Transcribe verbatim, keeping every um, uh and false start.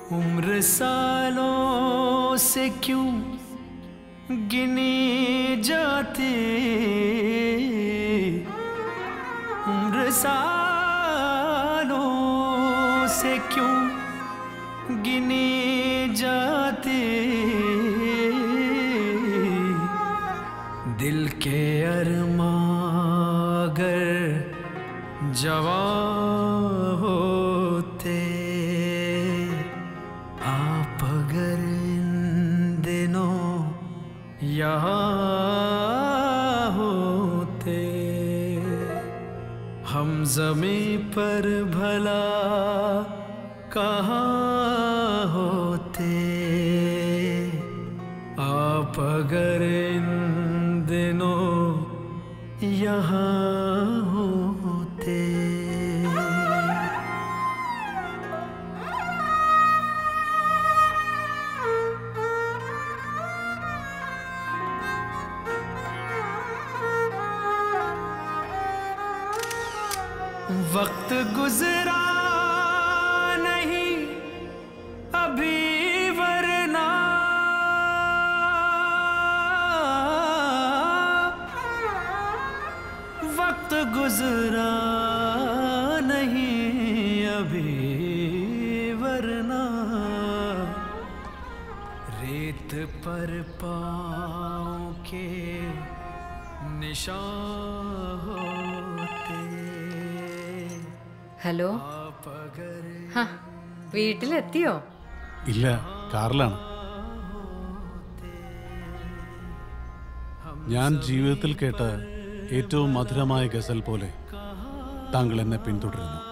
उम्र सालों से क्यों गिनी जाती, उम्र सालों से क्यों गिनी जाती, दिल के अरमां अगर जवां होते, आप अगर इन दिनों यहाँ होते, हम ज़मीं पर भला कहाँ होते, आप अगर इन दिनों यहाँ होते। वक्त गुजरा नहीं अभी वरना, वक्त गुजरा नहीं अभी वरना, रेत पर पाँव के निशान होते। ഹലോ ഹാ വീട്ടിലെത്തിയോ? ഇല്ല, കാറിലാണ്. ഞാൻ ജീവിതത്തിൽ കേട്ട ഏറ്റവും മധുരമായ ഗസൽ പോലെ താങ്കൾ എന്നെ പിന്തുടരുന്നു.